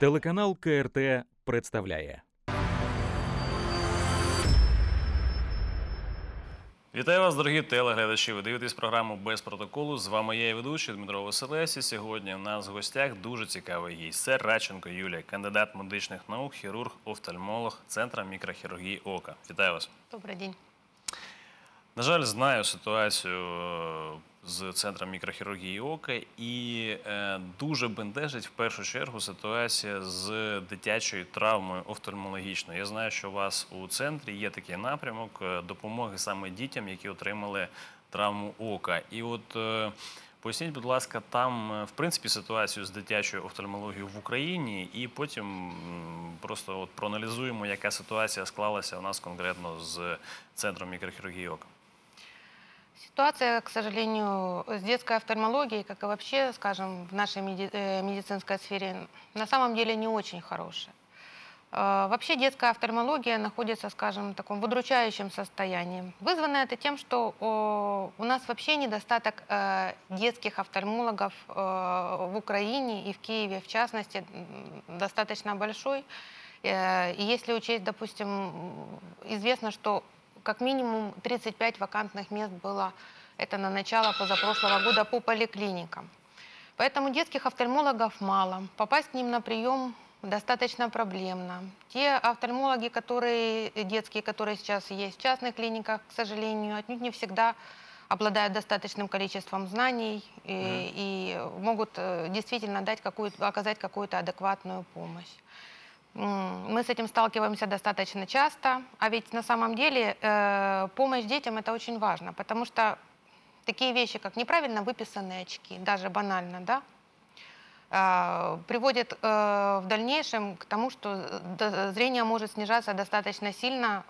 Телеканал КРТ представляє. Вітаю вас, дорогі телеглядачі. Ви дивитесь програму «Без протоколу». З вами я і ведучий Дмитро Василевсь. І сьогодні у нас в гостях дуже цікавий гість. Це Радченко Юлія, кандидат медичних наук, хірург, офтальмолог Центру мікрохірургії ока. Вітаю вас. Добрий день. На жаль, знаю ситуацію з Центром мікрохірургії ока і дуже бентежить в першу чергу ситуація з дитячою травмою офтальмологічною. Я знаю, що у вас у центрі є такий напрямок допомоги саме дітям, які отримали травму ока. І от поясніть, будь ласка, там, в принципі, ситуацію з дитячою офтальмологією в Україні, і потім просто от проаналізуємо, яка ситуація склалася у нас конкретно з Центром мікрохірургії ока. Ситуация, к сожалению, с детской офтальмологией, как и вообще, скажем, в нашей медицинской сфере, на самом деле не очень хорошая. Вообще детская офтальмология находится, скажем, в таком удручающем состоянии. Вызвано это тем, что у нас вообще недостаток детских офтальмологов в Украине и в Киеве, в частности, достаточно большой. И если учесть, допустим, известно, что как минимум 35 вакантных мест было, это на начало позапрошлого года, по поликлиникам. Поэтому детских офтальмологов мало. Попасть к ним на прием достаточно проблемно. Те офтальмологи, детские, которые сейчас есть в частных клиниках, к сожалению, отнюдь не всегда обладают достаточным количеством знаний и могут действительно оказать какую-то адекватную помощь. Мы с этим сталкиваемся достаточно часто, а ведь на самом деле помощь детям – это очень важно, потому что такие вещи, как неправильно выписанные очки, даже банально, да, приводят в дальнейшем к тому, что зрение может снижаться достаточно сильно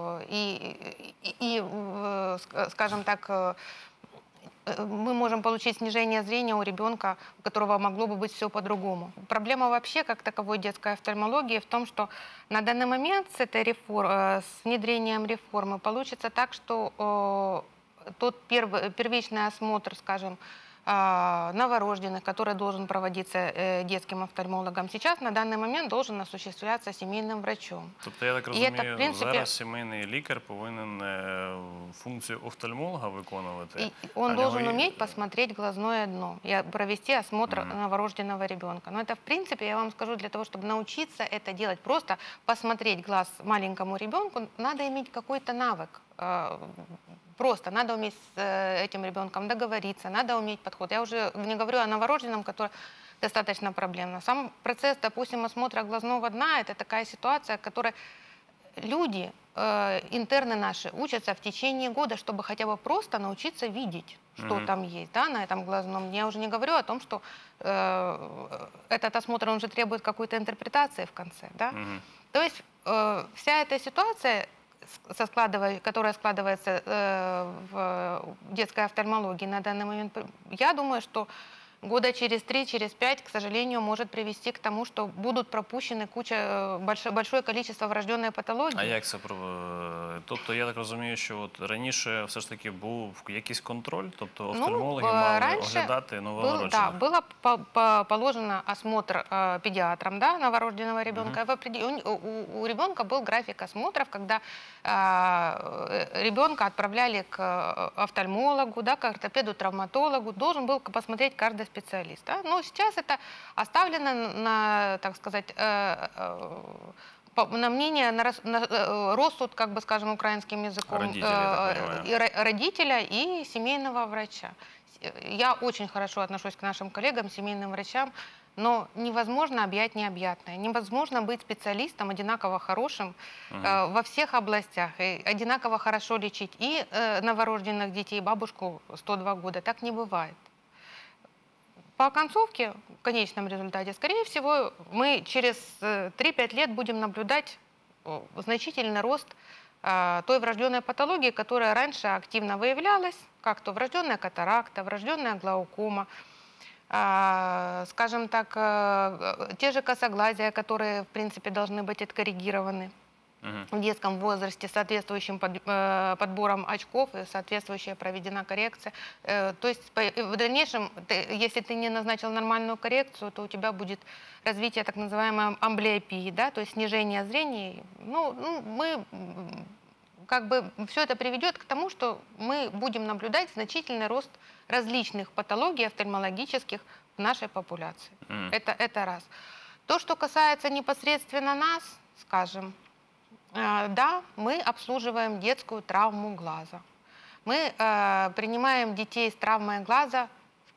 и скажем так, мы можем получить снижение зрения у ребенка, у которого могло бы быть все по-другому. Проблема вообще, как таковой детской офтальмологии, в том, что на данный момент с внедрением реформы получится так, что тот первичный осмотр, скажем, новорожденных, который должен проводиться детским офтальмологом, сейчас на данный момент должен осуществляться сімейним врачом. Тобто, я так розумію, зараз сімейний лікар повинен функцію офтальмолога виконувати? И он должен уметь посмотреть глазное дно и провести осмотр новорожденного ребенка. Но это, в принципе, я вам скажу, для того, чтобы научиться это делать, просто посмотреть глаз маленькому ребенку, надо иметь какой-то навык. Просто надо уметь с этим ребенком договориться, надо уметь подход. Я уже не говорю о новорожденном, который достаточно проблемно. Сам процесс, допустим, осмотра глазного дна – это такая ситуация, в которой люди, интерны наши, учатся в течение года, чтобы хотя бы просто научиться видеть, что там есть, да, на этом глазном дне. Я уже не говорю о том, что этот осмотр, он же требует какой-то интерпретации в конце, да. То есть вся эта ситуация, которая складывается в детской офтальмологии на данный момент, я думаю, что года через 3, через 5, к сожалению, может привести к тому, что будут пропущены большое количество врожденной патологии. А як це? Тобто, я так розумію, що от раніше все ж таки був якийсь контроль? Тобто, офтальмологи мали оглядати новонароджених? Да, было положено осмотр педиатрам, да, новорожденного ребенка. У ребенка был график осмотров, когда ребенка отправляли к офтальмологу, да, к ортопеду-травматологу, должен был посмотреть каждый специалист. Да? Но сейчас это оставлено на, так сказать, на мнение, на рассуд, как бы скажем, украинским языком, родителя и семейного врача. Я очень хорошо отношусь к нашим коллегам, семейным врачам, но невозможно объять необъятное. Невозможно быть специалистом одинаково хорошим во всех областях, и одинаково хорошо лечить и новорожденных детей, бабушку 102 года. Так не бывает. По оконцовке, в конечном результате, скорее всего, мы через 3-5 лет будем наблюдать значительный рост той врожденной патологии, которая раньше активно выявлялась, как то врожденная катаракта, врожденная глаукома, скажем так, те же косоглазия, которые, в принципе, должны быть откоррегированы. в детском возрасте, с соответствующим подбором очков и соответствующая проведена коррекция. То есть в дальнейшем, если ты не назначил нормальную коррекцию, то у тебя будет развитие так называемой амблиопии, да, то есть снижение зрения. Мы как бы все это приведет к тому, что мы будем наблюдать значительный рост различных патологий офтальмологических в нашей популяции. Это раз. То, что касается непосредственно нас, скажем, да, мы обслуживаем детскую травму глаза. Мы принимаем детей с травмой глаза,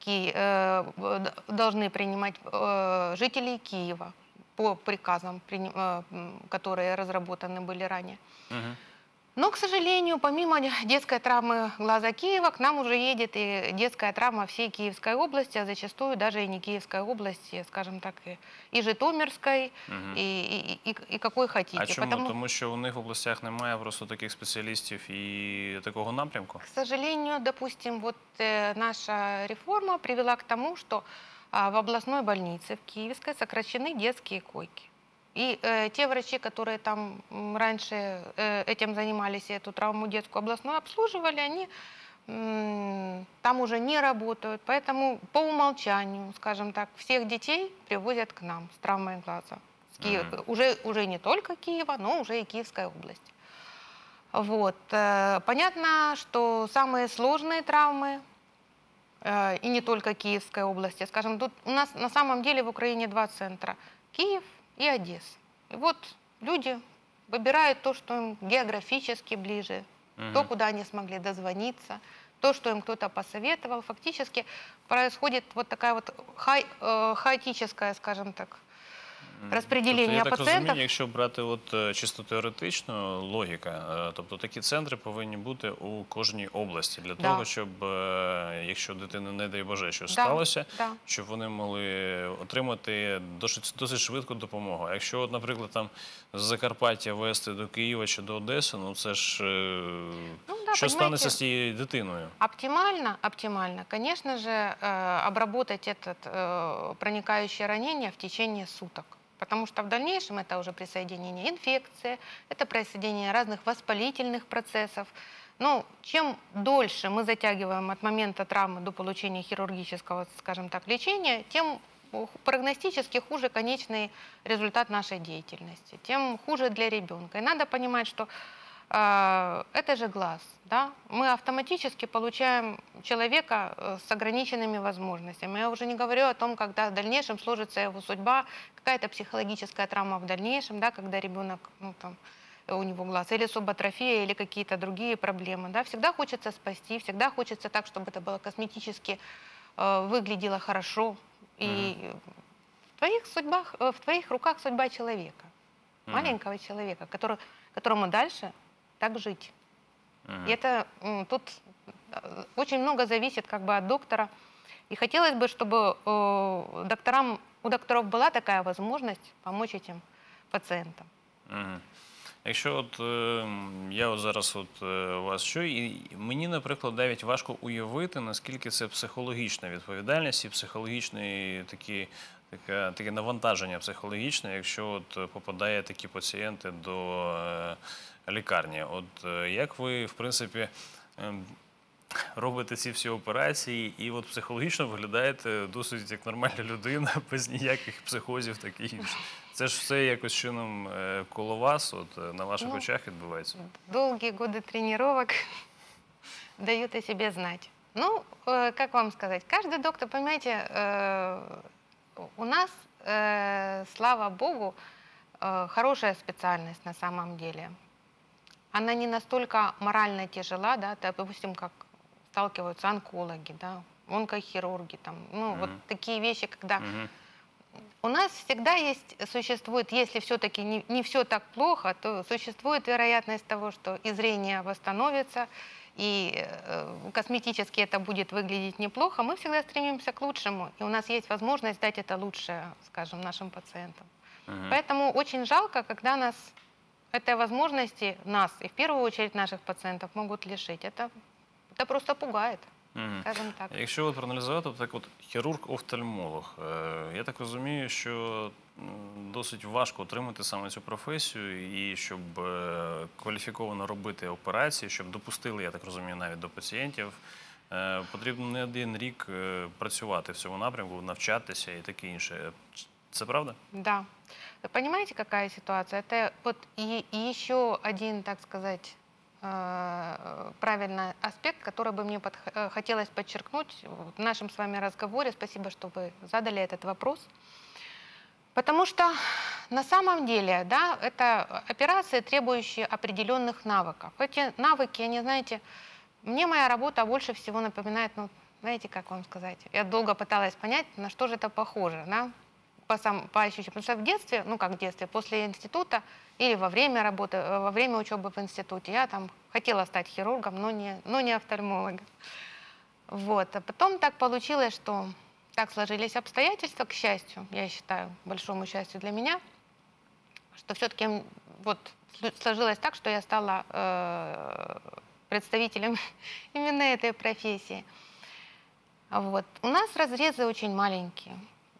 должны принимать жителей Киева по приказам, которые разработаны были ранее. Но, к сожалению, помимо детской травмы глаза Киева, к нам уже едет и детская травма всей Киевской области, а зачастую даже и не Киевской области, скажем так, и Житомирской, і какой хотите. А чому? Тому що у них в областях немає просто таких спеціалістів і такого напрямку? К сожалению, допустим, вот наша реформа привела к тому, что в областной больнице, в Киевской, сокращены детские койки. И те врачи, которые там раньше этим занимались, эту травму детскую областную обслуживали, они там уже не работают. Поэтому по умолчанию, скажем так, всех детей привозят к нам с травмой глаза. Уже не только Киева, но уже и Киевской области. Вот. Понятно, что самые сложные травмы, и не только Киевской области, скажем, тут у нас на самом деле в Украине два центра – Киев и Одесса. И вот люди выбирают то, что им географически ближе, то, куда они смогли дозвониться, то, что им кто-то посоветовал. Фактически происходит вот такая вот хаотическая, скажем так, розподілення я так пацієнтів. розумію, якщо брати от чисто теоретично логіка, тобто такі центри повинні бути у кожній області для того, щоб, якщо дитина, не дай Боже, що сталося, щоб вони могли отримати досить швидку допомогу. А якщо, от, наприклад, там з Закарпаття везти до Києва чи до Одеси, ну це ж, що станеться з цією дитиною? Оптимально, конечно же, обработать это проникающее ранение в течение суток. Потому что в дальнейшем это уже присоединение инфекции, это присоединение разных воспалительных процессов. Но чем дольше мы затягиваем от момента травмы до получения хирургического, скажем так, лечения, тем прогностически хуже конечный результат нашей деятельности, тем хуже для ребенка. И надо понимать, что это же глаз, да? Мы автоматически получаем человека с ограниченными возможностями. Я уже не говорю о том, когда в дальнейшем сложится его судьба, какая-то психологическая травма в дальнейшем, да, когда ребенок, ну, там, у него глаз, или субатрофия, или какие-то другие проблемы. Да? Всегда хочется спасти, всегда хочется так, чтобы это было косметически выглядело хорошо. И в твоих руках судьба человека, маленького человека, которому дальше так жить. И это тут очень много зависит как бы от доктора. И хотелось бы, чтобы у докторов была такая возможность помочь этим пациентам. Якщо от я от зараз от вас чую, і мені, наприклад, навіть важко уявити, наскільки це психологічна відповідальність і психологічне таке навантаження психологічне, якщо от попадає такі пацієнти до лікарні. От як ви, в принципі, робите ці всі операції і от психологічно виглядаєте досить як нормальна людина, без ніяких психозів, таке інше. Це ж все якось чином коло вас, от на ваших очах відбувається? Долгие годы тренировок дают о себе знать. Ну, как вам сказать, каждый доктор, понимаете, у нас, слава богу, хорошая специальность на самом деле. Она не настолько морально тяжела, да, допустим, как сталкиваются онкологи, да, онкохирурги, там, ну, вот такие вещи, когда у нас всегда существует, если все-таки не все так плохо, то существует вероятность того, что и зрение восстановится, и косметически это будет выглядеть неплохо. Мы всегда стремимся к лучшему, и у нас есть возможность дать это лучшее, скажем, нашим пациентам. Поэтому очень жалко, когда нас этой возможности, нас и в первую очередь наших пациентов могут лишить. Это просто пугает. Мгм. скажем так. Якщо от проаналізувати, то так от хірург-офтальмолог, я так розумію, що досить важко отримати саме цю професію і щоб кваліфіковано робити операції, щоб допустили, я так розумію, навіть до пацієнтів, потрібно не один рік працювати в цьому напрямку, навчатися і таке інше. Це правда? Да. Вы понимаете, какая ситуация? Это вот и еще один, так сказать, правильный аспект, который бы мне хотелось подчеркнуть в нашем с вами разговоре. Спасибо, что вы задали этот вопрос. Потому что на самом деле, да, это операции, требующие определенных навыков. Эти навыки, они, знаете, мне моя работа больше всего напоминает, ну, знаете, как вам сказать? Я долго пыталась понять, на что же это похоже, да? По ощущениям. Потому что в детстве, ну как в детстве, после института или во время работы, во время учебы в институте, я там хотела стать хирургом, но не офтальмологом. Вот. А потом так получилось, что так сложились обстоятельства, к счастью, я считаю, большому счастью для меня, что все-таки вот сложилось так, что я стала представителем именно этой профессии. Вот. У нас разрезы очень маленькие.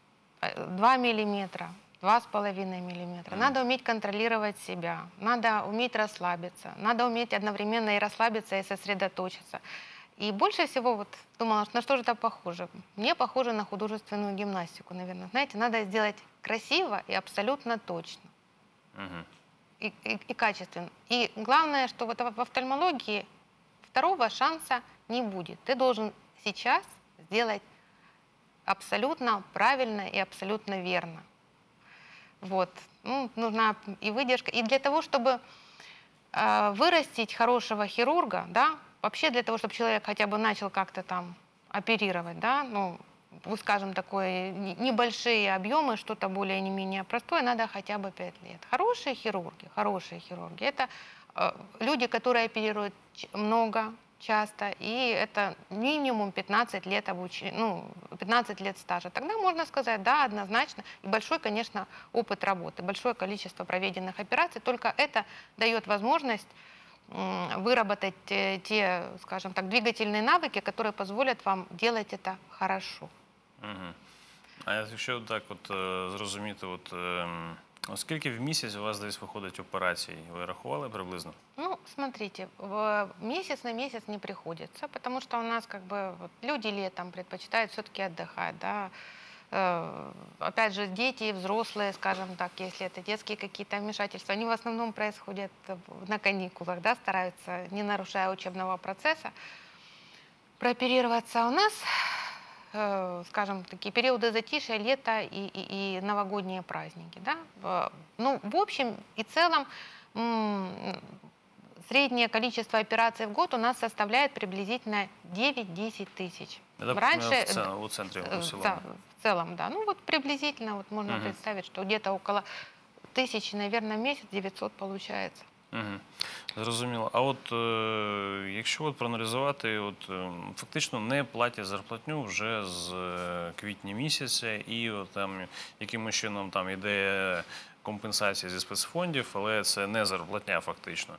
2 миллиметра, 2,5 миллиметра. Надо уметь контролировать себя, надо уметь расслабиться, надо уметь одновременно и расслабиться, и сосредоточиться. И больше всего вот думала, на что же это похоже. Мне похоже на художественную гимнастику, наверное. Знаете, надо сделать красиво и абсолютно точно. Мгм. И качественно. И главное, что вот в офтальмологии второго шанса не будет. Ты должен сейчас сделать абсолютно правильно и абсолютно верно. Вот. Ну, нужна и выдержка. И для того, чтобы вырастить хорошего хирурга, да, вообще для того, чтобы человек хотя бы начал как-то там оперировать, да, ну, скажем, такое небольшие объемы, что-то более не менее простое, надо хотя бы 5 лет. Хорошие хирурги, это люди, которые оперируют много, часто, и это минимум 15 лет обучения, ну, 15 лет стажа. Тогда можно сказать, да, однозначно, и большой, конечно, опыт работы, большое количество проведенных операций, только это дает возможность выработать те, скажем так, двигательные навыки, которые позволят вам делать это хорошо. Мгм. А якщо так от зрозуміти, скільки в місяць у вас десь виходить операцій? Ви рахували приблизно? Ну, смотрите, месяц на месяц не приходится, потому что у нас как бы вот, люди летом предпочитают все-таки отдыхать, да. Опять же, дети и взрослые, скажем так, если это детские какие-то вмешательства, они в основном происходят на каникулах, да, стараются, не нарушая учебного процесса, прооперироваться. У нас, скажем, такие периоды затишья, лето и новогодние праздники, да. Ну, в общем и целом, среднее количество операций в год у нас составляет приблизительно 9-10 тысяч. Раньше у центре в целом, да. Ну вот приблизительно вот можно представить, что где-то около 1000, наверное, в месяц 900 получается. Угу. Зрозуміло. А от якщо от проаналізувати, фактично не платять зарплатню вже з квітня місяця, і от там якимось чином там іде компенсація зі спецфондів, але це не зарплатня фактично.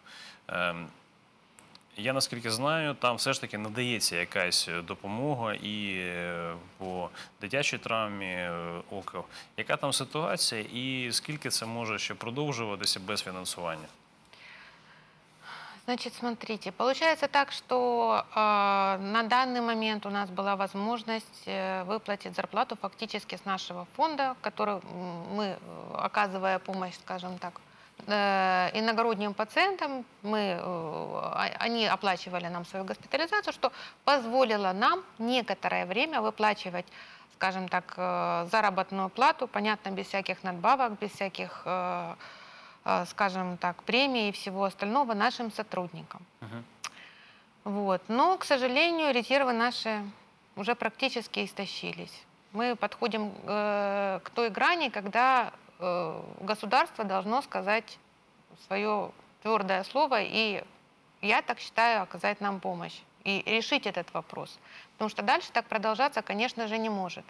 Я, наскільки знаю, там все ж таки надається якась допомога і по дитячій травмі ока. Яка там ситуація і скільки це може ще продовжуватися без фінансування? Значит, смотрите, получается так, что на данный момент у нас была возможность выплатить зарплату фактически с нашего фонда, который мы, оказывая помощь, скажем так, иногородним пациентам, они оплачивали нам свою госпитализацию, что позволило нам некоторое время выплачивать, скажем так, заработную плату, понятно, без всяких надбавок, без всяких, скажем так, премий и всего остального нашим сотрудникам. Вот. Но, к сожалению, резервы наши уже практически истощились. Мы подходим к той грани, когда государство должно сказать свое твердое слово, и я так считаю, оказать нам помощь и решить этот вопрос. Потому что дальше так продолжаться, конечно же, не может.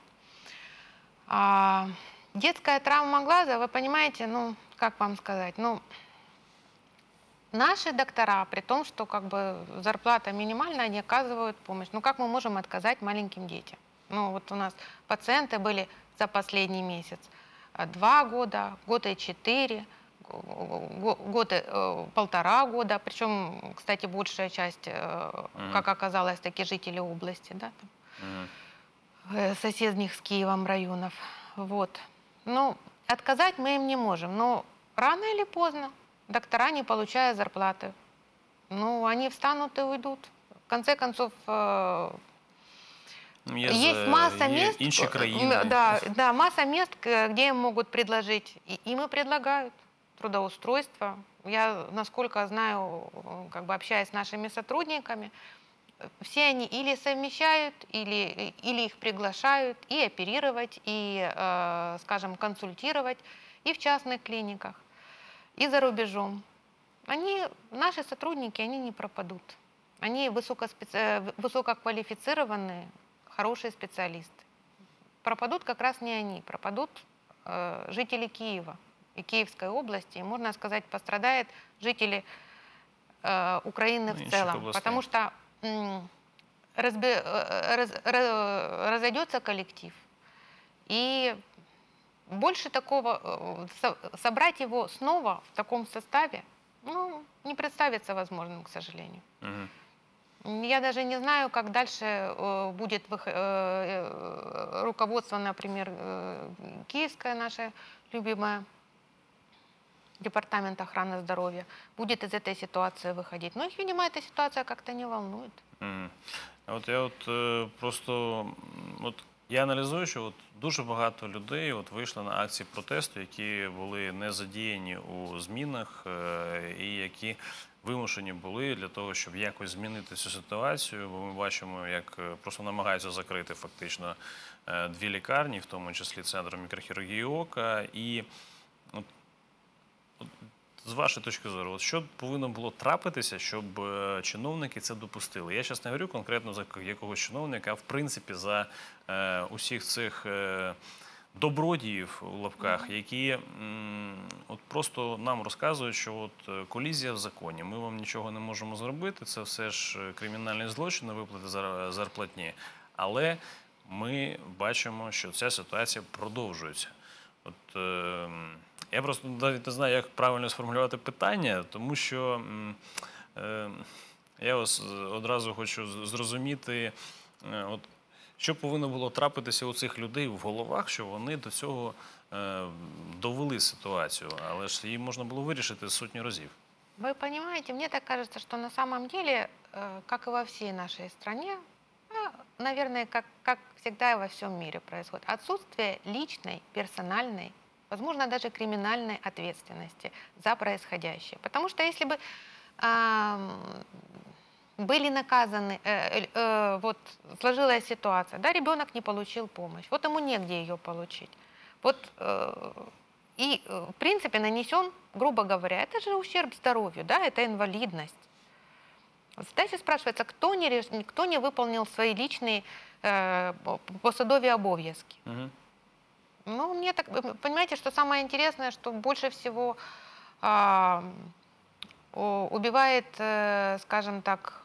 Детская травма глаза, вы понимаете, ну, как вам сказать, ну, наши доктора, при том, что как бы зарплата минимальная, они оказывают помощь. Ну как мы можем отказать маленьким детям? Ну вот у нас пациенты были за последний месяц 2 года, год и 4, год и 1,5 года. Причем, кстати, большая часть, как оказалось, таки жители области, да, там, соседних с Киевом районов. Вот. Ну, отказать мы им не можем, но рано или поздно доктора, не получая зарплаты, ну, они встанут и уйдут. В конце концов, есть масса мест, інші країни. да, масса мест, где им могут предложить, и им и предлагают трудоустройство. Я, насколько знаю, как бы общаясь с нашими сотрудниками, все они или совмещают, или их приглашают и оперировать, и, скажем, консультировать и в частных клиниках, и за рубежом. Наши сотрудники, они не пропадут. Они высококвалифицированные, хорошие специалисты. Пропадут как раз не они, пропадут жители Киева и Киевской области. И, можно сказать, пострадают жители Украины в целом. Потому что разойдется коллектив. И больше такого, собрать его снова в таком составе, ну, не представится возможным, к сожалению. Я даже не знаю, как дальше будет руководство, например, киевское наше любимое, Департамент охраны здоровья, будет из этой ситуации выходить. Но их, видимо, эта ситуация как-то не волнует. Я аналізую, що дуже багато людей вийшли на акції протесту, які були не задіяні у змінах і які вимушені були для того, щоб якось змінити цю ситуацію. Бо ми бачимо, як просто намагаються закрити фактично 2 лікарні, в тому числі Центр мікрохірургії ока. І з вашої точки зору, що повинно було трапитися, щоб чиновники це допустили? Я зараз не говорю конкретно за якогось чиновника, а в принципі за усіх цих добродіїв у лапках, які просто нам розказують, що колізія в законі, ми вам нічого не можемо зробити, це все ж кримінальний злочин, виплати зарплатні, але ми бачимо, що ця ситуація продовжується. Я просто навіть не знаю, як правильно сформулювати питання, тому що я одразу хочу зрозуміти, що повинно було трапитися у цих людей в головах, що вони до цього довели ситуацию, але ж її можна було вирішити сотні разів. Вы понимаете, мне так кажется, что на самом деле, как и во всей нашей стране, наверное, как всегда и во всем мире происходит, отсутствие личной, персональной, возможно, даже криминальной ответственности за происходящее. Потому что если бы были наказаны, вот сложилась ситуация, да, ребенок не получил помощь, вот ему негде ее получить. Вот, и, в принципе, нанесен, грубо говоря, это же ущерб здоровью, да, это инвалидность. Дальше спрашивается, кто не выполнил свои личные посадовые обов'язки. Ну, мне так, понимаете, что самое интересное, что больше всего убивает, скажем так,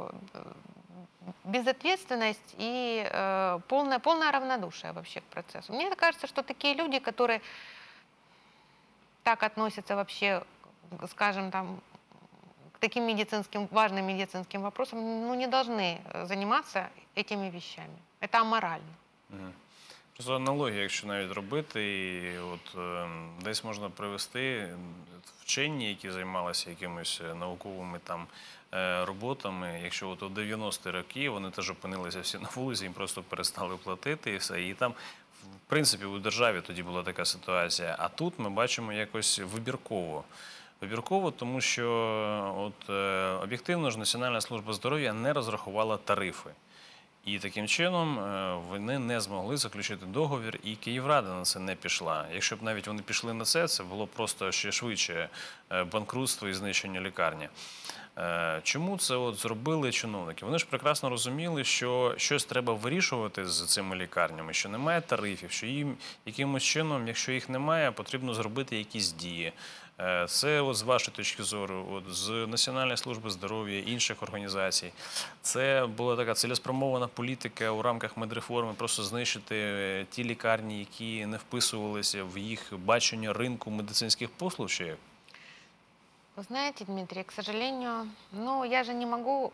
безответственность и полное равнодушие вообще к процессу. Мне кажется, что такие люди, которые так относятся вообще, скажем, там, к таким важным медицинским вопросам, ну, не должны заниматься этими вещами. Это аморально. Просто аналогія, якщо навіть робити, і десь можна привести вчені, які займалися якимись науковими там роботами, якщо у 90-ті роки вони теж опинилися всі на вулиці, їм просто перестали платити і все. І там, в принципі, у державі тоді була така ситуація. А тут ми бачимо якось вибірково. Вибірково, тому що об'єктивно ж Національна служба здоров'я не розрахувала тарифи. І таким чином вони не змогли заключити договір, і Київрада на це не пішла. Якщо б навіть вони пішли на це було просто ще швидше банкрутство і знищення лікарні. Чому це зробили чиновники? Вони ж прекрасно розуміли, що щось треба вирішувати з цими лікарнями, що немає тарифів, що їм якимось чином, якщо їх немає, потрібно зробити якісь дії. Це от з вашої точки зору, от з Національної служби здоров'я, інших організацій. Це була така цілеспрямована політика у рамках медреформи, просто знищити ті лікарні, які не вписувалися в їх бачення ринку медицинських послуг, чи як? Вы знаете, Дмитрий, к сожалению, ну, я же не могу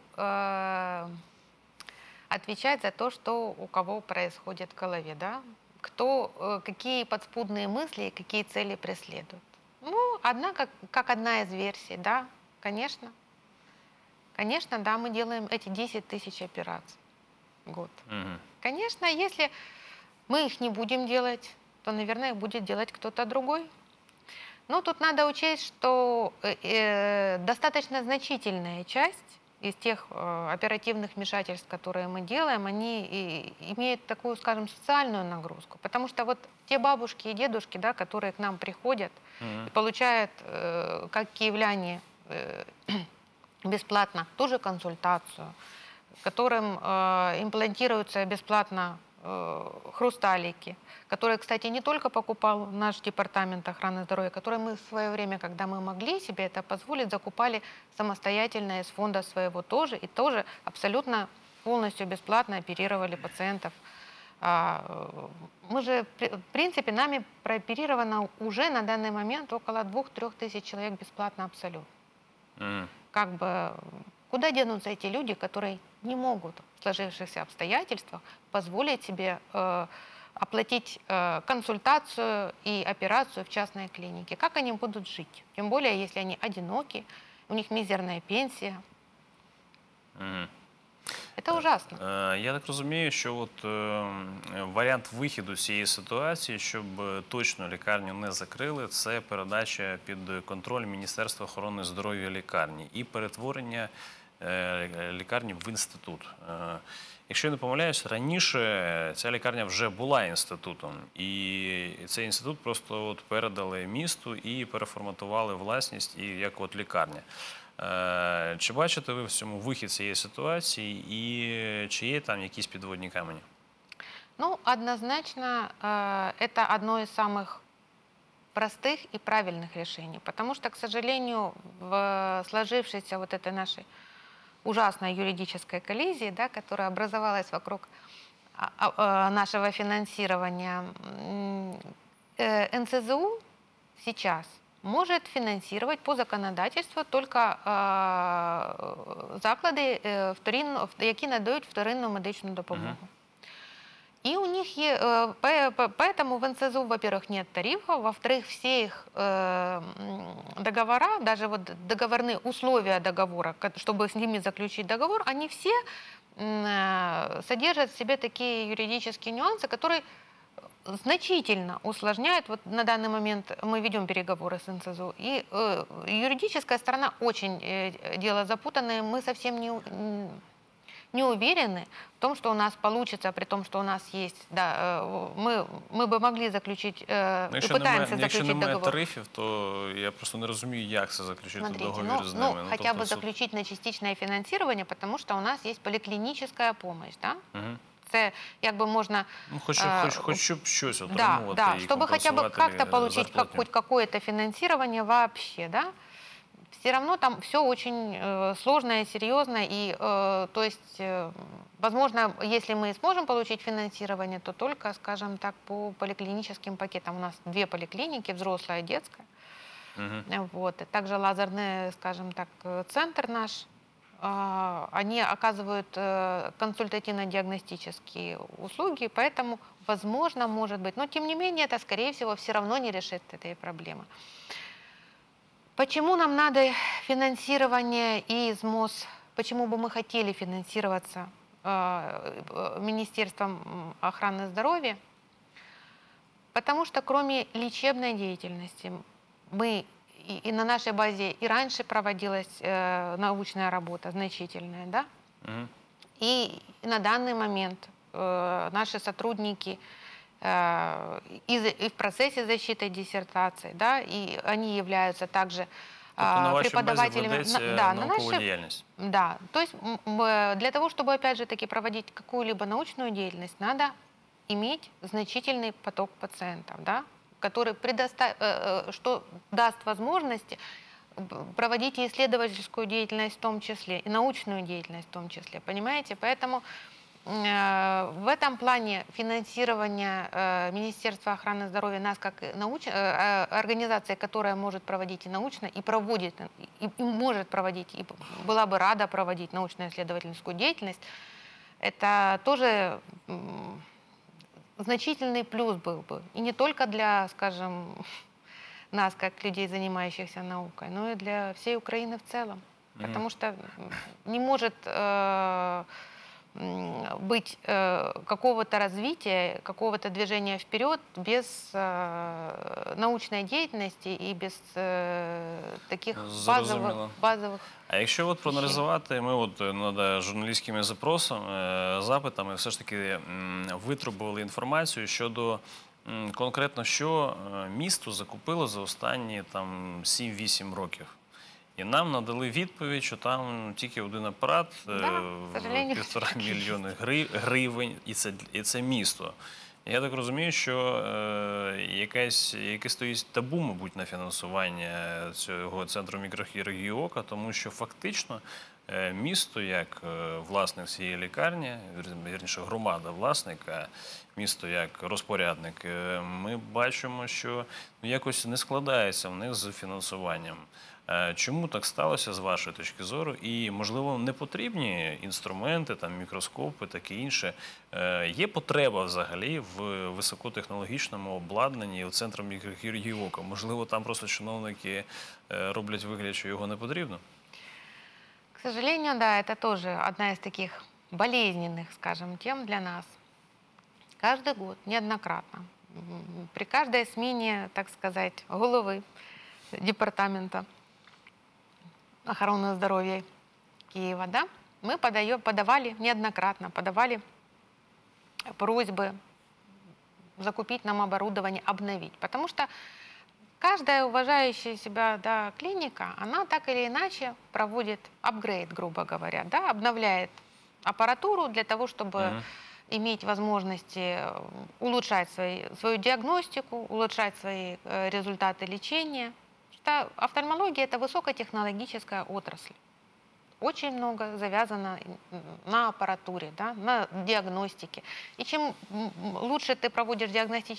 отвечать за то, что у кого происходит в голове, да? Кто, какие подспудные мысли и какие цели преследует. Ну, как одна из версий, да, конечно. Конечно, да, мы делаем эти 10 тысяч операций в год. Мгм. Конечно, если мы их не будем делать, то, наверное, их будет делать кто-то другой. Но тут надо учесть, что достаточно значительная часть из тех оперативных вмешательств, которые мы делаем, они имеют такую, скажем, социальную нагрузку. Потому что вот те бабушки и дедушки, да, которые к нам приходят и получают, как киевляне, бесплатно ту же консультацию, которым имплантируются бесплатно хрусталики, которые, кстати, не только покупал наш департамент охраны здоровья, которые мы в свое время, когда мы могли себе это позволить, закупали самостоятельно из фонда своего тоже, и тоже абсолютно полностью бесплатно оперировали пациентов. Мы же, в принципе, нами прооперировано уже на данный момент около 2-3 тысяч человек бесплатно абсолютно. Мгм. Как бы куда денутся эти люди, которые не могут в сложившихся обстоятельствах позволить себе оплатить консультацию и операцию в частной клинике? Как они будут жить? Тем более, если они одиноки, у них мизерная пенсия. Мгм. Это ужасно. Я так розумію, що от варіант виходу з цієї ситуації, щоб точно лікарню не закрили, це передача під контроль Міністерства охорони здоров'я лікарні і перетворення лікарні в інститут. Якщо я не помиляюсь, раніше ця лікарня вже була інститутом, і цей інститут просто от передали місту і переформатували власність і як от лікарня. Чи бачите ви в цьому вихід цієї ситуації і чи є там якісь підводні камені? Ну, однозначно, это одно из самых простых и правильных решений, потому что, к сожалению, в сложившейся вот этой нашей ужасной юридической коллизии, да, которая образовалась вокруг нашего финансирования, НСЗУ сейчас может финансировать по законодательству только заклади, які надають вторинну медичну допомогу. И у них поэтому в НСЗУ, во-первых, нет тарифов, во-вторых, все их договора, даже вот договорные условия договора, чтобы с ними заключить договор, они все содержат в себе такие юридические нюансы, которые значительно усложняют. Вот на данный момент мы ведем переговоры с НСЗУ, и юридическая сторона очень дело запутанное, мы совсем не уверены в том, что у нас получится, при том, что у нас есть, да, мы бы могли заключить, пытаемся Якщо заключить немає договор. тарифів, то я просто не розумію, як це заключити Смотрите, договір з ними. ну, хотя бы заключить на частичное финансирование, потому что у нас есть поликлиническая помощь, да? Мгм. Це якби можна... Ну, хоч щоб щось Да, отримувати да, і чтобы хотя бы компенсувати как-то получить зарплатню. хоть какое-то финансирование вообще, да? Все равно там все очень сложно и серьезно, и, то есть, возможно, если мы сможем получить финансирование, то только, скажем так, по поликлиническим пакетам. У нас 2 поликлиники, взрослая и детская. Мгм. Вот. И также лазерный, скажем так, центр наш. Они оказывают консультативно-диагностические услуги, поэтому, возможно, может быть, но тем не менее это, скорее всего, все равно не решит этой проблемы. Почему нам надо финансирование из МОЗ? Почему бы мы хотели финансироваться Министерством охраны здоровья? Потому что кроме лечебной деятельности мы и на нашей базе и раньше проводилась научная работа значительная, да? Мгм. И на данный момент наши сотрудники и в процессе защиты диссертации, да, и они являются также Тобто на вашій базі преподавателями. ведеться Да, на наукова нашей- діяльність. Да, то есть для того, чтобы, опять же таки, проводить какую-либо научную деятельность, надо иметь значительный поток пациентов, да, который что даст возможность проводить и исследовательскую деятельность в том числе, и научную деятельность в том числе, понимаете? Поэтому в этом плане финансирование Министерства охраны здоровья нас как организация, которая может проводить и научно, и проводит, и может проводить, и была бы рада проводить научно-исследовательскую деятельность, это тоже значительный плюс был бы. И не только для, скажем, нас, как людей, занимающихся наукой, но и для всей Украины в целом. Потому что не может быть какого-то развития, какого-то движения вперед без научной деятельности і без таких базових. А якщо от проаналізувати, ми от над журналістськими запитами все ж таки витребували інформацію щодо конкретно, що місто закупило за останні там 7-8 років. І нам надали відповідь, що там тільки один апарат, $1,5 мільйона гривень, і це місто. Я так розумію, що яке стоїть табу, мабуть, на фінансування цього центру мікрохірургії ока, тому що фактично місто, як власник цієї лікарні, вірніше громада власника, місто як розпорядник, ми бачимо, що якось не складається в них з фінансуванням. Чому так сталося, з вашої точки зору? І, можливо, не потрібні інструменти, там, мікроскопи, таке інше? Є потреба взагалі в високотехнологічному обладнанні у центрі мікрохірургії ока? Можливо, там просто чиновники роблять вигляд, що його не потрібно? К сожалению, да, это тоже одна из таких болезненных, скажем, тем для нас. Каждый год, неоднократно, при каждой смене, так сказать, головы департамента охраны здоровья Киева, да, мы неоднократно подавали просьбы закупить нам оборудование, обновить. Потому что каждая уважающая себя, да, клиника, она так или иначе проводит апгрейд, грубо говоря, да, обновляет аппаратуру для того, чтобы иметь возможности улучшать свою диагностику, улучшать свои результаты лечения. Офтальмология – это высокотехнологическая отрасль. Очень много завязано на аппаратуре, да, на диагностике. И чем лучше ты проводишь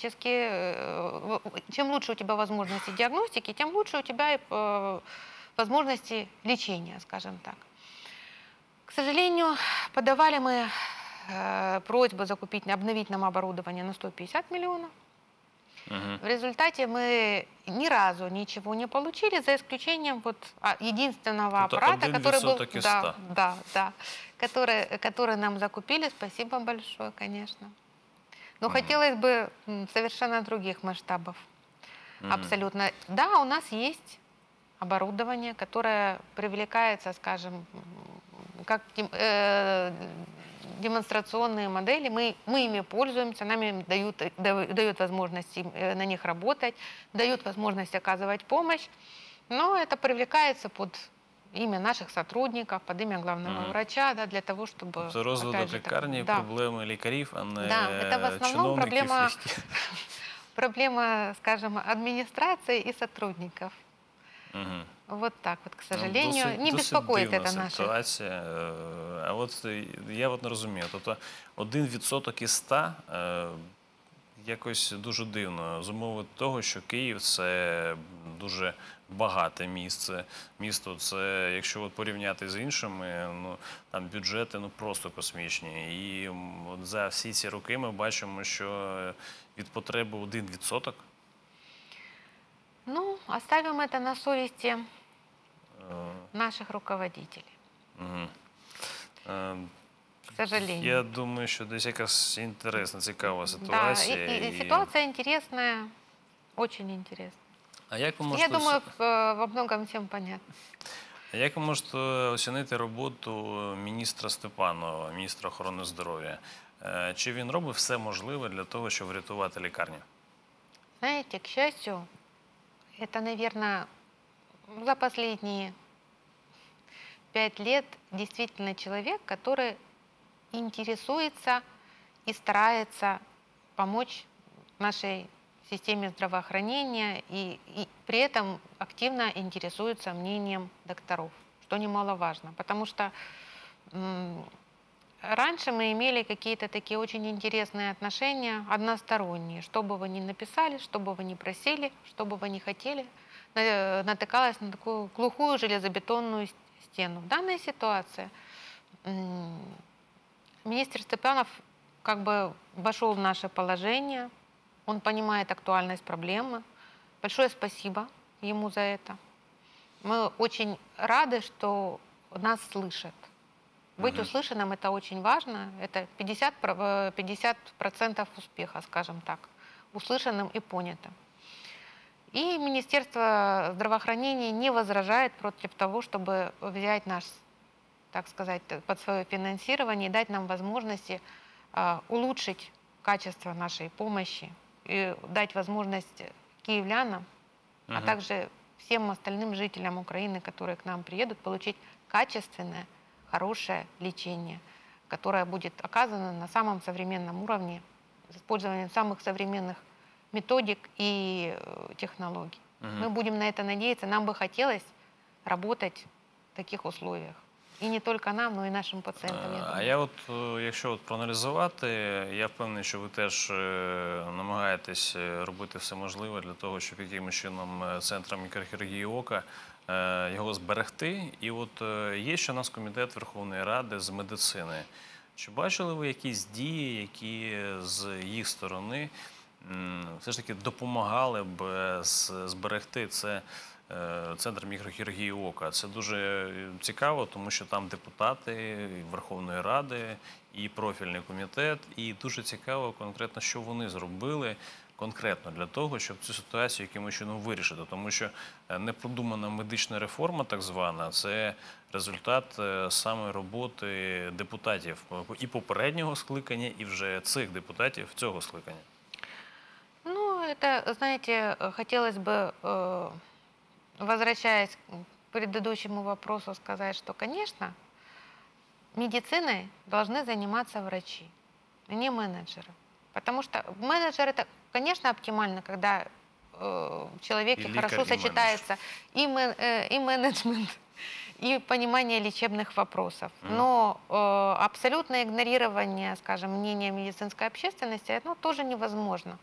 чем лучше у тебя возможности диагностики, тем лучше у тебя и возможности лечения, скажем так. К сожалению, подавали мы просьбу обновить нам оборудование на 150 миллионов. В результате мы ни разу ничего не получили, за исключением вот единственного аппарата, который был, который нам закупили. Спасибо большое, конечно. Но хотелось бы совершенно других масштабов. Абсолютно. Да, у нас есть оборудование, которое привлекается, скажем, как демонстрационные модели, мы ими пользуемся, нам им дают возможность на них работать, дают возможность оказывать помощь, но это привлекается под имя наших сотрудников, под имя главного врача, да, для того, чтобы... Це розвиток лікарні, проблеми лікарів, а не это в основном проблема, скажем, администрации и сотрудников. Вот так вот, к сожалению, не беспокоит это наших. Ситуація. А от я не розумію, тобто 1% із 100 якось дуже дивно. З умови того, що Київ – це дуже багате місто. Це, якщо от порівняти з іншими, там бюджети просто космічні. І от за всі ці роки ми бачимо, що від потреби 1%. Ну, оставим это на совести наших руководителей. К сожалению. Я думаю, що десь якась інтересна, цікава ситуація. Да, и ситуация интересная, очень интересная. А як ви можете... Я думаю, во многом всем понятно. А як ви можете оцінити роботу міністра Степанова, міністра охорони здоров'я? Чи він робить все можливе для того, щоб врятувати лікарню? Знаете, к счастью, это, наверное, за последние 5 лет действительно человек, который интересуется и старается помочь нашей в системе здравоохранения и при этом активно интересуются мнением докторов, что немаловажно, потому что раньше мы имели какие-то такие очень интересные отношения, односторонние. Что бы вы ни написали, что бы вы ни просили, что бы вы ни хотели, натыкалась на такую глухую железобетонную стену. В данной ситуации министр Степанов как бы вошел в наше положение, он понимает актуальность проблемы. Большое спасибо ему за это. Мы очень рады, что нас слышат. Быть услышанным — это очень важно. Это 50% успеха, скажем так. Услышанным и понятым. И Министерство здравоохранения не возражает против того, чтобы взять наш, так сказать, под свое финансирование и дать нам возможности улучшить качество нашей помощи и дать возможность киевлянам, а также всем остальным жителям Украины, которые к нам приедут, получить качественное, хорошее лечение, которое будет оказано на самом современном уровне с использованием самых современных методик и технологий. Мы будем на это надеяться. Нам бы хотелось работать в таких условиях. І не тільки нам, але й нашим пацієнтам. А якщо проаналізувати, я впевнений, що ви теж намагаєтесь робити все можливе для того, щоб якимось чином Центром мікрохірургії ока його зберегти. І є ще у нас комітет Верховної Ради з медицини. Чи бачили ви якісь дії, які з їх сторони все ж таки допомагали б зберегти це Центр мікрохірургії ока? Це дуже цікаво, тому що там депутати Верховної Ради і профільний комітет. І дуже цікаво конкретно, що вони зробили конкретно для того, щоб цю ситуацію якимось чином вирішити. Тому що непродумана медична реформа, так звана, це результат саме роботи депутатів і попереднього скликання, і вже цих депутатів цього скликання. Ну, это, знаете, хотелось бы, возвращаясь к предыдущему вопросу, сказать, что, конечно, медициной должны заниматься врачи, а не менеджеры. Потому что менеджер — это, конечно, оптимально, когда в человеке хорошо сочетается и менеджмент, и понимание лечебных вопросов. Но абсолютное игнорирование, скажем, мнения медицинской общественности, это тоже невозможно.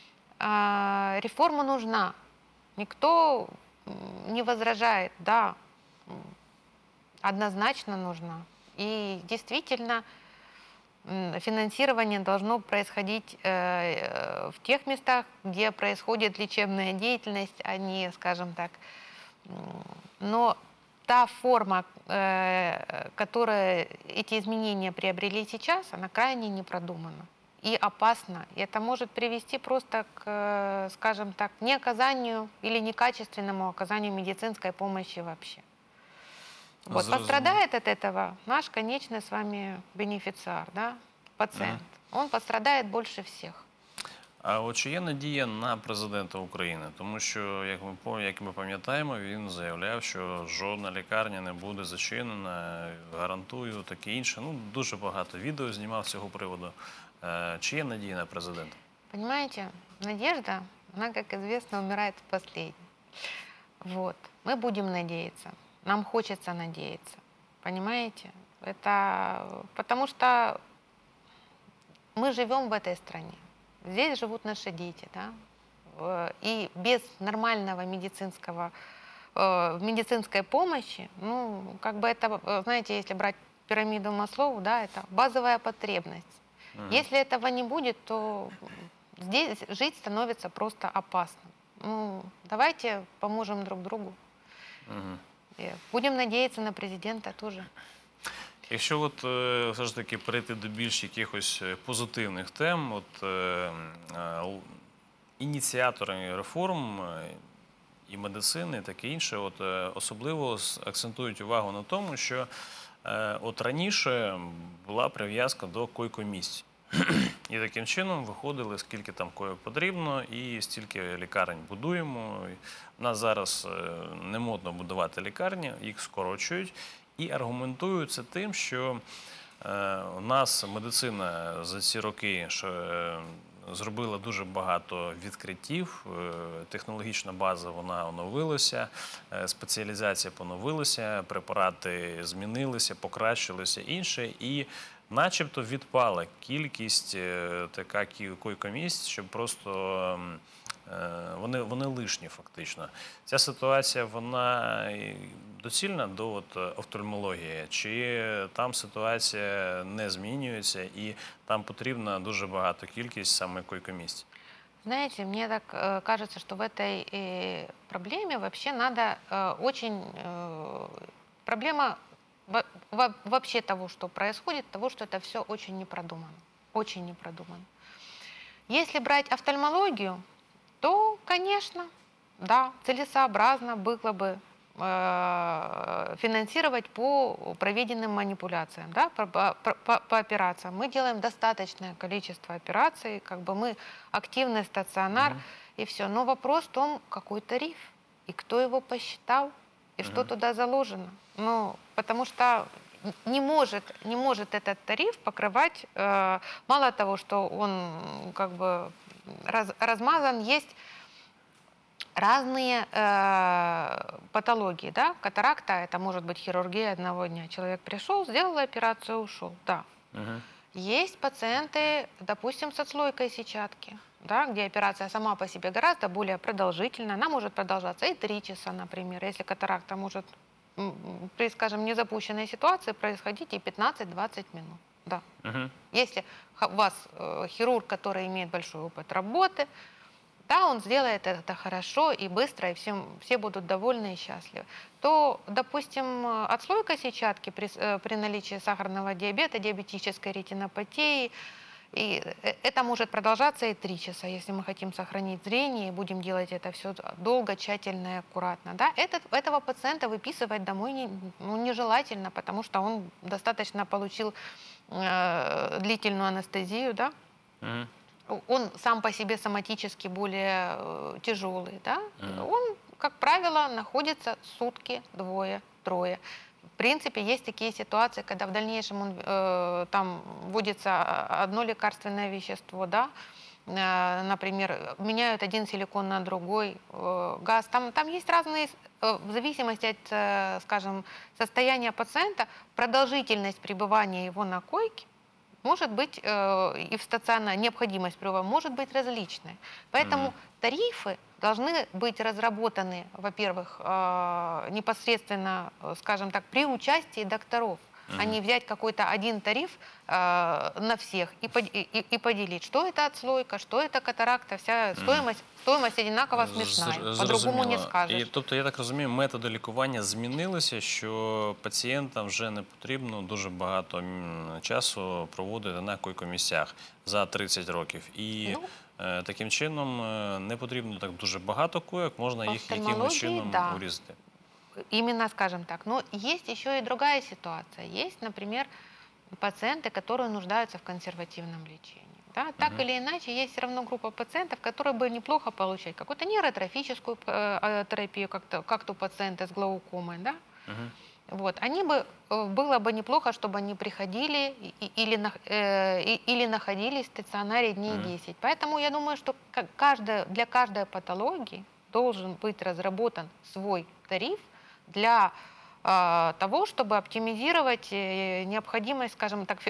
Реформа нужна. Никто не возражает, да, однозначно нужна. И действительно финансирование должно происходить в тех местах, где происходит лечебная деятельность, а не, скажем так. Но та форма, которая эти изменения приобрели сейчас, она крайне не продумана и опасно. И это может привести просто к, скажем так, неоказанию или некачественному оказанию медицинской помощи вообще. Вот. Пострадает от этого наш конечный с вами бенефициар, да, пациент. Он пострадает больше всех. А от чи є надія на президента України? Тому що, як ми пам'ятаємо, він заявляв, що жодна лікарня не буде зачинена, гарантую, таке інше. Ну, дуже багато відео знімав з цього приводу. Чи є надія на президента? Понимаете, надежда, она, как известно, умирает последней. Вот. Мы будем надеяться. Нам хочется надеяться. Понимаете? Это потому что мы живем в этой стране. Здесь живут наши дети, да? И без нормального медицинской помощи, ну, как бы это, знаете, если брать пирамиду Маслоу, да, это базовая потребность. Если этого не будет, то здесь жить становится просто опасно. Ну, давайте поможем друг другу. Будем надеяться на президента тоже. Якщо все ж таки перейти до більш якихось позитивних тем, ініціатори реформ і медицини, і таке інше, особливо акцентують увагу на тому, що раніше була прив'язка до койкомісць. І таким чином виходили, скільки там койок потрібно і стільки лікарень будуємо. У нас зараз не модно будувати лікарні, їх скорочують. І аргументують це тим, що у нас медицина за ці роки, що зробила дуже багато відкриттів, технологічна база вона оновилася, спеціалізація поновилася, препарати змінилися, покращилися інше, і начебто відпала кількість така койкомісць, щоб просто вони лишні фактично. Ця ситуація, вона доцільна до офтальмології? Чи там ситуація не змінюється і там потрібна дуже багато кількість саме койкомісць? Знаете, мне так кажется, что в этой проблеме вообще надо проблема вообще того, что происходит, того, что это все очень не продумано. Очень не продумано. Если брать офтальмологию, то, конечно, да, целесообразно было бы финансировать по проведенным манипуляциям, да, по операциям. Мы делаем достаточное количество операций, как бы мы активный стационар, и все. Но вопрос в том, какой тариф, и кто его посчитал, и что туда заложено. Ну, потому что не может этот тариф покрывать, мало того, что он как бы размазан, есть разные патологии, да, катаракта, это может быть хирургия одного дня. Человек пришел, сделал операцию, ушел, да. Есть пациенты, допустим, с отслойкой сетчатки, да, где операция сама по себе гораздо более продолжительная, она может продолжаться и 3 часа, например, если катаракта может при, скажем, незапущенной ситуации происходить и 15-20 минут, да. Если у вас хирург, который имеет большой опыт работы, да, он сделает это хорошо и быстро, и все будут довольны и счастливы, то, допустим, отслойка сетчатки при наличии сахарного диабета, диабетической ретинопатии, и это может продолжаться и 3 часа, если мы хотим сохранить зрение, и будем делать это все долго, тщательно и аккуратно. Да? Этого пациента выписывать домой нежелательно, потому что он достаточно получил длительную анестезию, да? Он сам по себе соматически более тяжелый, да? Он, как правило, находится сутки, 2-3. В принципе, есть такие ситуации, когда в дальнейшем там вводится одно лекарственное вещество, да? Например, меняют один силикон на другой, газ. Там есть разные, в зависимости от, скажем, состояния пациента, продолжительность пребывания его на койке может быть и в стационаре, необходимость пребывания может быть различной. Поэтому тарифы должны быть разработаны, во-первых, непосредственно, скажем так, при участии докторов, а не взять какой-то один тариф на всех и поделить, что это отслойка, что это катаракта, вся стоимость одинаково смешная, по-другому не скажеш. І, тобто, я так розумію, методи лікування змінилися, що пацієнтам вже не потрібно дуже багато часу проводити на койкомісцях за 30 років. І таким чином не потрібно так дуже багато койок, можна їх якимось чином урізати. Именно, скажем так. Но есть еще и другая ситуация. Есть, например, пациенты, которые нуждаются в консервативном лечении. Да? Так или иначе, есть все равно группа пациентов, которые бы неплохо получать какую-то нейротрофическую терапию, как-то пациенты с глаукомой. Да? Вот. Было бы неплохо, чтобы они приходили или находились в стационаре дней 10. Поэтому я думаю, что для каждой патологии должен быть разработан свой тариф для того, чтобы оптимизировать необходимость, скажем так,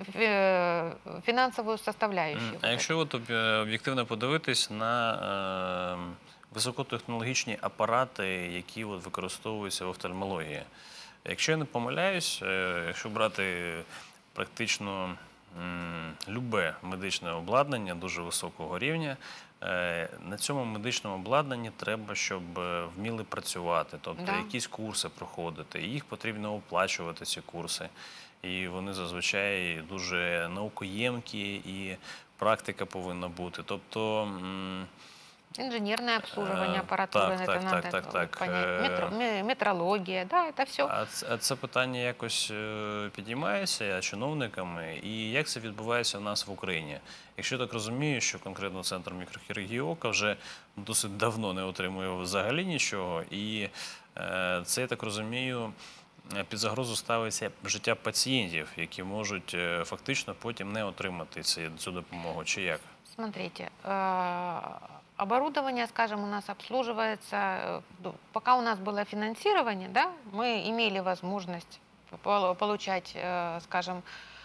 финансовую составляющую. А якщо от об'єктивно подивитись на високотехнологічні апарати, які от використовуються в офтальмології, якщо я не помиляюсь, якщо брати практично любе медичне обладнання дуже високого рівня, на цьому медичному обладнанні треба, щоб вміли працювати, тобто якісь курси проходити, їх потрібно оплачувати, ці курси, і вони зазвичай дуже наукоємкі, і практика повинна бути, тобто... Инженерное обслуживание аппаратуры, это надо понять. Метрология, да, это все. А це питання якось підіймається чиновниками? І як це відбувається в нас в Україні? Якщо я так розумію, що конкретно Центр мікрохірургії ока вже досить давно не отримує взагалі нічого, і це, я так розумію, під загрозу ставиться життя пацієнтів, які можуть фактично потім не отримати цю допомогу, чи як? смотрите, оборудование, скажем, у нас обслуживается, пока у нас было финансирование, да, мы имели возможность получать, скажем,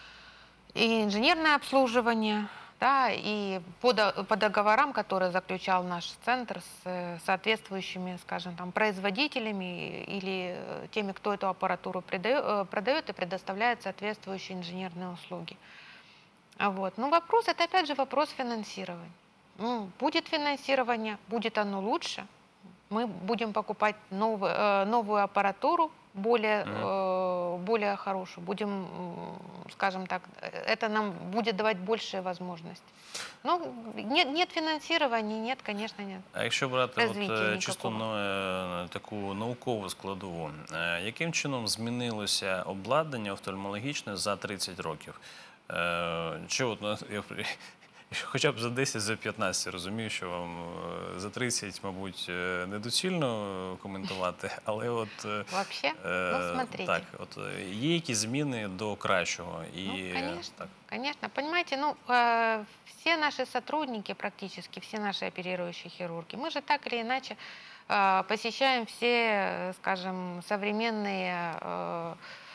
и инженерное обслуживание, да, и по договорам, которые заключал наш центр с соответствующими, скажем, там, производителями или теми, кто эту аппаратуру продает и предоставляет соответствующие инженерные услуги. Вот. Но вопрос, это опять же вопрос финансирования. Ну, будет финансирование, будет оно лучше, мы будем покупать новую аппаратуру, более хорошую, будем, скажем так, это нам будет давать большие возможности. Ну, нет фінансування, нет, конечно, нет. А якщо брати Розвитку чисто ніякого. таку наукову складову, яким чином змінилося обладнання офтальмологічне за 30 років? Чи от, хоча б за 10, за 15, розумію, що вам за 30, мабуть, недоцільно коментувати, але от... Вообще? Ну, смотрите. Так, от є якісь зміни до кращого? І, Ну, конечно, так. конечно. Понимаете, ну, все наши сотрудники, практически все наши оперирующие хирурги, мы же так или иначе посещаем все, скажем, современные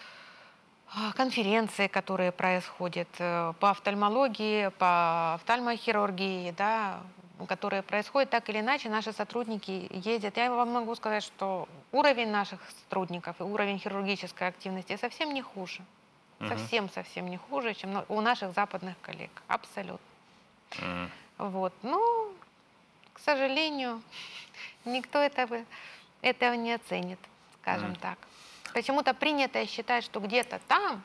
конференции, которые происходят по офтальмологии, по офтальмохирургии, да, которые происходят так или иначе, наши сотрудники ездят. Я вам могу сказать, что уровень наших сотрудников и уровень хирургической активности совсем не хуже. Совсем не хуже, чем у наших западных коллег. Абсолютно. Вот. Но, к сожалению, никто этого не оценит, скажем так. Почему-то принято считать, что где-то там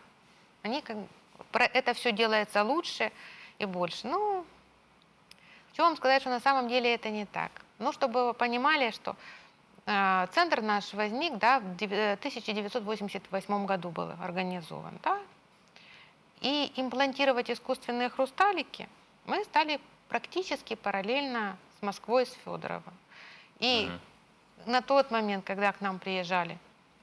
это все делается лучше и больше. Ну, хочу вам сказать, что на самом деле это не так. Ну, чтобы вы понимали, что центр наш возник, да, в 1988 году был организован, да, и имплантировать искусственные хрусталики мы стали практически параллельно с Москвой, с Федоровым. И на тот момент, когда к нам приезжали,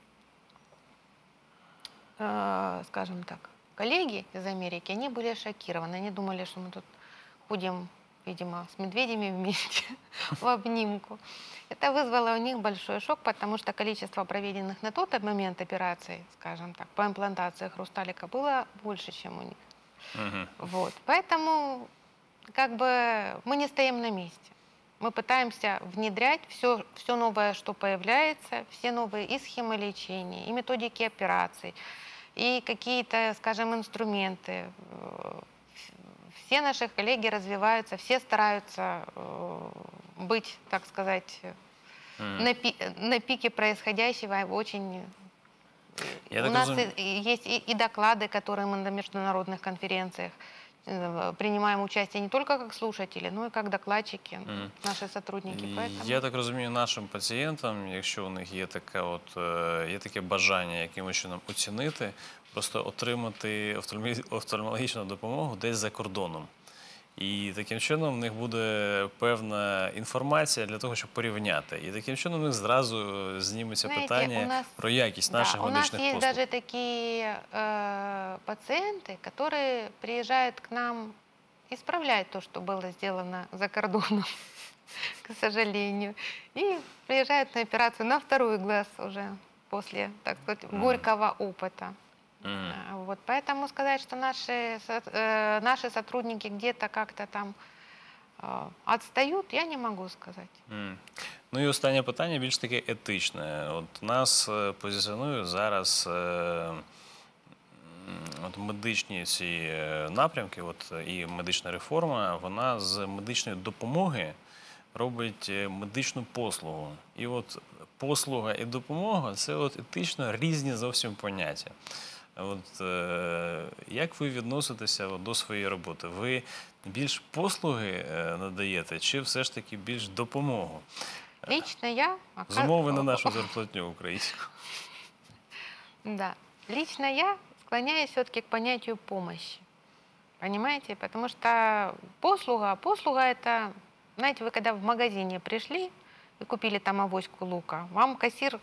скажем так, коллеги из Америки, они были шокированы. Они думали, что мы тут ходим, видимо, с медведями вместе в обнимку. Это вызвало у них большой шок, потому что количество проведенных на тот момент операций, скажем так, по имплантации хрусталика было больше, чем у них. Вот. Поэтому как бы мы не стоим на месте. Мы пытаемся внедрять все новое, что появляется, все новые и схемы лечения, и методики операций, и какие-то, скажем, инструменты. Все наши коллеги развиваются, все стараются быть, так сказать, на пике происходящего. Очень... У нас есть и доклады, которые мы на международных конференциях принимаем участие не только как слушатели, но и как докладчики, наші сотрудники. Поэтому... Я так розумію, нашим пацієнтам, якщо у них є таке бажання якимось чином оцінити, просто отримати офтальмологічну допомогу десь за кордоном. І таким чином в них буде певна інформація для того, щоб порівняти. І таким чином у них зразу зніметься питання про якість наших медичних послуг. У нас есть даже такие пациенты, которые приезжают к нам исправлять то, что было сделано за кордоном, к сожалению. И приезжают на операцию на второй глаз уже после, так сказать, горького опыта. Вот, поэтому сказать, что наши сотрудники где-то как-то там отстают, я не могу сказать. Ну і останнє питання більш таке етичне. От нас позиціонують зараз медичні ці напрямки, і медична реформа, вона з медичної допомоги робить медичну послугу. І от послуга і допомога – це етично різні зовсім поняття. Як ви відноситеся до своєї роботи? Ви більш послуги надаєте чи все ж таки більш допомогу? Лично я... З умови на нашу зарплатню українську. Да. Лично я склоняюсь все-таки к понятию помощи. Понимаете? Потому что послуга это, знаете, вы когда в магазине пришли и купили там авоську лука, вам кассир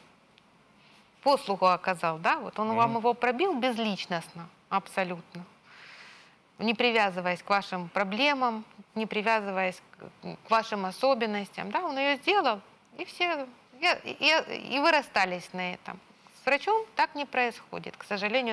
послугу оказал, да? Вот он вам его пробил безличностно, абсолютно. не привязываясь к вашим проблемам, не привязываясь к вашим особенностям. Да, он ее сделал, и все, и вы расстались на этом. С врачом так не происходит, к сожалению.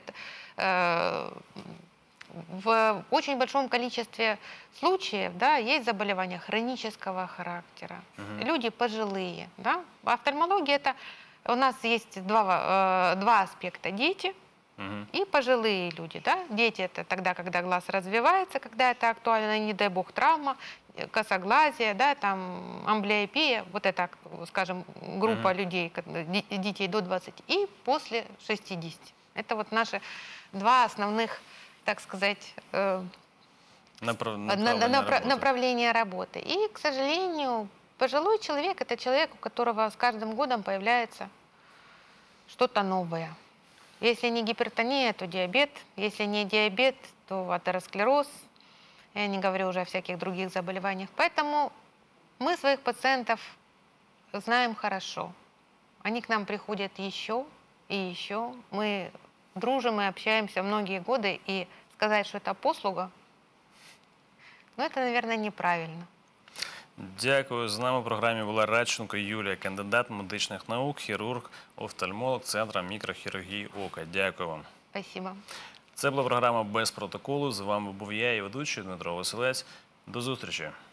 В очень большом количестве случаев, да, есть заболевания хронического характера. Люди пожилые. Да? В офтальмологии у нас есть два аспекта. Дети и пожилые люди. Да? Дети — это тогда, когда глаз развивается, когда это актуально, не дай бог травма, косоглазие, да, там, амблиопия, вот это, скажем, группа людей, детей до 20 и после 60. Это вот наши два основных, так сказать, направления работы. И, к сожалению, пожилой человек — это человек, у которого с каждым годом появляется что-то новое. Если не гипертония, то диабет. Если не диабет, то атеросклероз. Я не говорю уже о всяких других заболеваниях. Поэтому мы своих пациентов знаем хорошо. Они к нам приходят еще и еще. Мы дружим и общаемся многие годы. И сказать, что это послуга, ну, это, наверное, неправильно. Дякую. З нами в програмі була Радченко Юлія, кандидат медичних наук, хірург, офтальмолог Центру мікрохірургії ока. Дякую вам. Спасибо. Це була програма «Без протоколу». З вами був я і ведучий Дмитро Василець. До зустрічі.